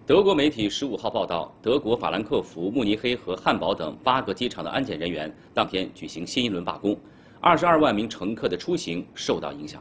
德国媒体15号报道，德国法兰克福、慕尼黑和汉堡等8个机场的安检人员当天举行新一轮罢工，22万名乘客的出行受到影响。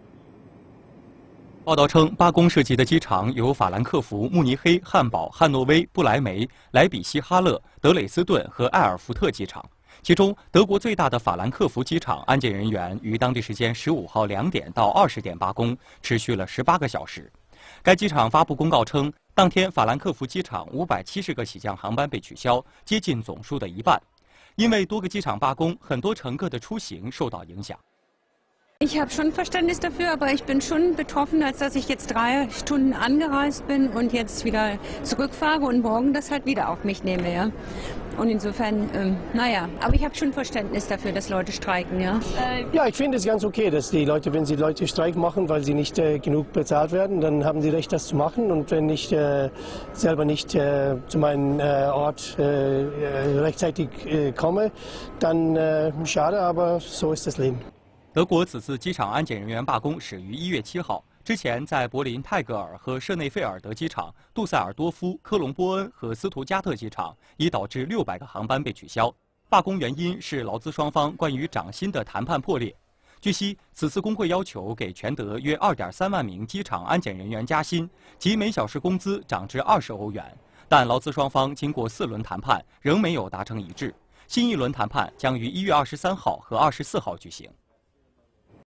报道称，罢工涉及的机场有法兰克福、慕尼黑、汉堡、汉诺威、不来梅、莱比锡哈勒、德累斯顿和埃尔福特机场。其中，德国最大的法兰克福机场安检人员于当地时间15号2点到20点罢工，持续了18个小时。该机场发布公告称，当天法兰克福机场570个起降航班被取消，接近总数的一半。因为多个机场罢工，很多乘客的出行受到影响。 Ich habe schon Verständnis dafür, aber ich bin schon betroffen, als dass ich jetzt 3 Stunden angereist bin und jetzt wieder zurückfahre und morgen das halt wieder auf mich nehme, ja. Und insofern, naja, aber ich habe schon Verständnis dafür, dass Leute streiken, ja. Ja, ich finde es ganz okay, dass die Leute, wenn sie Leute Streik machen, weil sie nicht genug bezahlt werden, dann haben sie Recht, das zu machen. Und wenn ich selber nicht zu meinem Ort rechtzeitig komme, dann schade, aber so ist das Leben. 德国此次机场安检人员罢工始于1月7号。之前，在柏林泰戈尔和舍内费尔德机场、杜塞尔多夫、科隆波恩和斯图加特机场，已导致600个航班被取消。罢工原因是劳资双方关于涨薪的谈判破裂。据悉，此次工会要求给全德约2.3万名机场安检人员加薪，即每小时工资涨至20欧元。但劳资双方经过4轮谈判，仍没有达成一致。新一轮谈判将于1月23号和24号举行。